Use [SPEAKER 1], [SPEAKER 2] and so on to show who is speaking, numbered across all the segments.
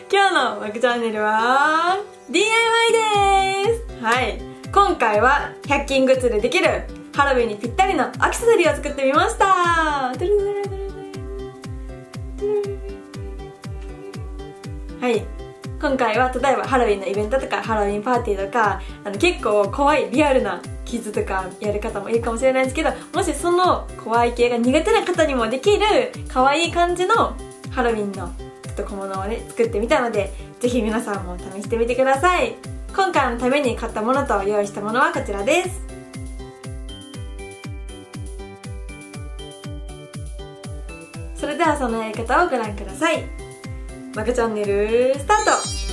[SPEAKER 1] 今日のマクチャンネルは DIY です。はい、今回は100均グッズでできるハロウィンにぴったりのアクセサリーを作ってみました。はい、今回は例えばハロウィンのイベントとかハロウィンパーティーとか結構怖いリアルな傷とかやる方もいるかもしれないんですけど、もしその怖い系が苦手な方にもできる可愛い感じのハロウィンの小物をね作ってみたので、ぜひ皆さんも試してみてください。今回のために買ったものと用意したものはこちらです。それではそのやり方をご覧ください。マクチャンネルスタート。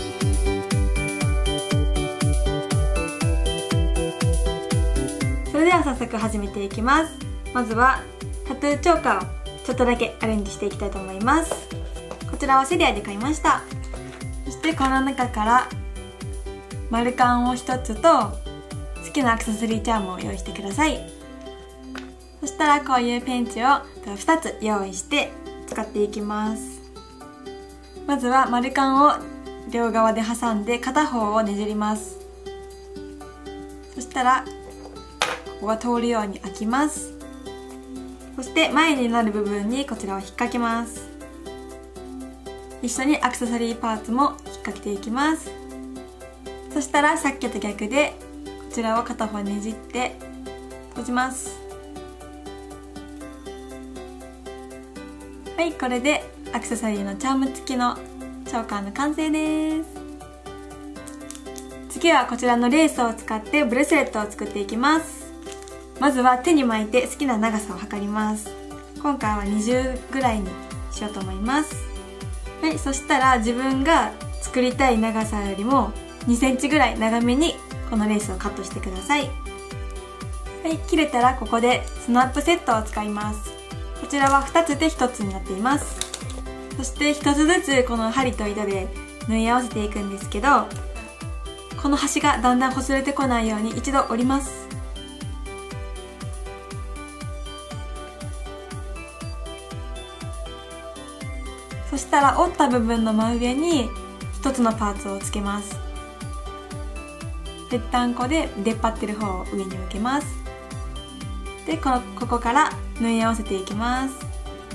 [SPEAKER 1] それでは早速始めていきます。まずはタトゥーチョーカーをちょっとだけアレンジしていきたいと思います。こちらはセリアで買いました。そしてこの中から丸カンを1つと好きなアクセサリーチャームを用意してください。そしたらこういうペンチを2つ用意して使っていきます。まずは丸カンを両側で挟んで片方をねじります。そしたらここが通るように開きます。そして前になる部分にこちらを引っ掛けます。一緒にアクセサリーパーツも引っ掛けていきます。そしたらさっきと逆でこちらを片方ねじって閉じます。はい、これでアクセサリーのチャーム付きのチョーカーの完成です。次はこちらのレースを使ってブレスレットを作っていきます。まずは手に巻いて好きな長さを測ります。今回は20ぐらいにしようと思います。はい、そしたら自分が作りたい長さよりも2センチぐらい長めにこのレースをカットしてください。はい、切れたらここでスナップセットを使います。こちらは2つで1つになっています。そして1つずつこの針と糸で縫い合わせていくんですけど、この端がだんだん擦れてこないように一度折ります。そしたら折った部分の真上に1つのパーツをつけます。ぺったんこで出っ張ってる方を上に向けます。でここから縫い合わせていきます。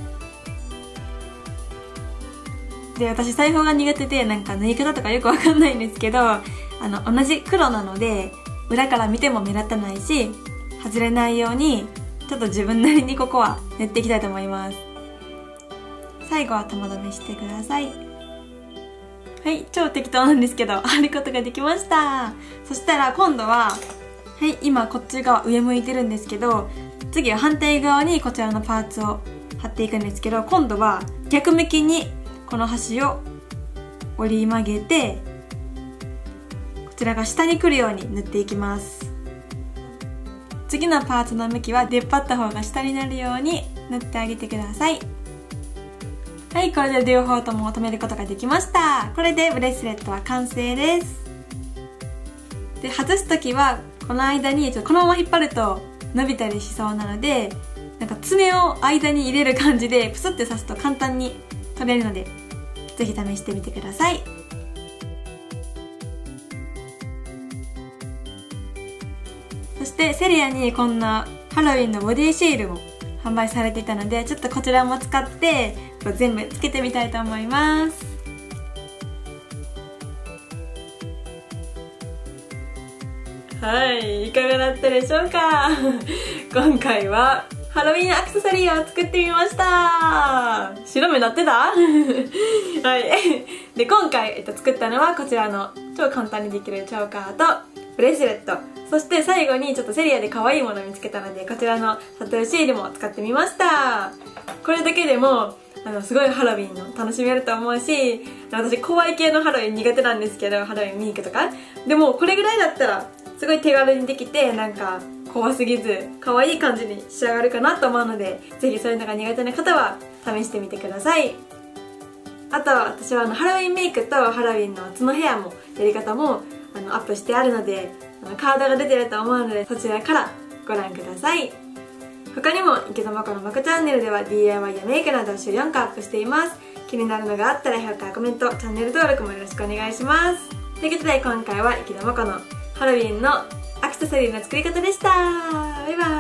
[SPEAKER 1] で私裁縫が苦手でなんか縫い方とかよくわかんないんですけど、同じ黒なので裏から見ても目立たないし外れないようにちょっと自分なりにここは縫っていきたいと思います。最後は玉留めしてください。はい、超適当なんですけど貼ることができました。そしたら今度は、はい、今こっち側上向いてるんですけど、次は反対側にこちらのパーツを貼っていくんですけど、今度は逆向きにこの端を折り曲げてこちらが下に来るように縫っていきます。次のパーツの向きは出っ張った方が下になるように縫ってあげてください。はい、これで両方とも留めることができました。これでブレスレットは完成です。で外す時はこの間にこのまま引っ張ると伸びたりしそうなので、なんか爪を間に入れる感じでプスって刺すと簡単に取れるので、ぜひ試してみてください。そしてセリアにこんなハロウィンのボディシールも販売されていたので、ちょっとこちらも使って全部つけてみたいと思います。はい、いかがだったでしょうか今回はハロウィンアクセサリーを作ってみました。白目なってたはい。で、今回、作ったのはこちらの超簡単にできるチョーカーとブレスレット。そして最後にちょっとセリアで可愛いものを見つけたので、こちらのタトゥーシールも使ってみました。これだけでも、すごいハロウィンの楽しめると思うし、私怖い系のハロウィン苦手なんですけど、ハロウィン見に行くとか。でもこれぐらいだったら、すごい手軽にできて、なんか、怖すぎず可愛い感じに仕上がるかなと思うので、ぜひそういうのが苦手な方は試してみてください。あと私はハロウィンメイクとハロウィンの角ヘアもやり方もアップしてあるので、カードが出てると思うのでそちらからご覧ください。他にも池田真子のまこチャンネルでは DIY やメイクなど週4回アップしています。 気になるのがあったら評価、コメント、チャンネル登録もよろしくお願いします。ということで今回は池田真子のハロウィンのアクセサリーの作り方でした。バイバーイ。